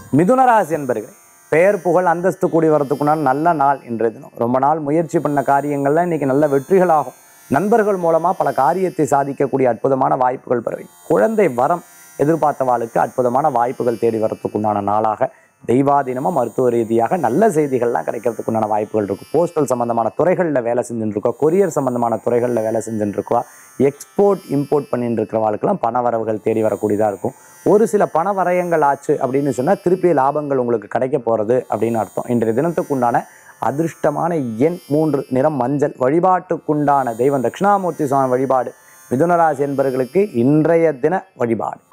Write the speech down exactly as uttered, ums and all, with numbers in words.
மிதுனராசி என்பர்கள் பெயர் புகழ் அந்தஸ்து கூடி வரத்துக்குண்டான நல்ல நாள் இன்றைய தினம். ரொம்ப நாள் முயற்சி பண்ண காரியங்கள்லாம் இன்னைக்கு நல்ல வெற்றிகளாகும். நண்பர்கள் மூலமா பல காரியத்தை சாதிக்கக்கூடிய அற்புதமான வாய்ப்புகள் பெறுவீங்க. குழந்தை வரம் எதிர்பார்த்தவாளுக்கு அற்புதமான வாய்ப்புகள் தேடி வரத்துக்குண்டான நாளாக, தெய்வாதீனமாக மருத்துவ ரீதியாக நல்ல செய்திகள்லாம் கிடைக்கிறதுக்குண்டான வாய்ப்புகள் இருக்கும். போஸ்டல் சம்பந்தமான துறைகளில் வேலை செஞ்சுட்டு இருக்கோம், கொரியர் சம்பந்தமான துறைகளில் வேலை செஞ்சுட்டு இருக்கோம், எக்ஸ்போர்ட் இம்போர்ட் பண்ணிட்டு இருக்கிறவாளுக்கெல்லாம் பண வரவுகள் தேடி வரக்கூடியதாக இருக்கும். ஒரு சில பண வரையங்கள் ஆச்சு அப்படின்னு சொன்னால் திருப்பி லாபங்கள் உங்களுக்கு கிடைக்க போகிறது அப்படின்னு அர்த்தம். இன்றைய தினத்துக்குண்டான அதிர்ஷ்டமான எண் மூன்று, நிறம் மஞ்சள். வழிபாட்டுக்குண்டான தெய்வம் தட்சிணாமூர்த்தி சுவாமி வழிபாடு மிதுனராசி என்பவர்களுக்கு இன்றைய தின வழிபாடு.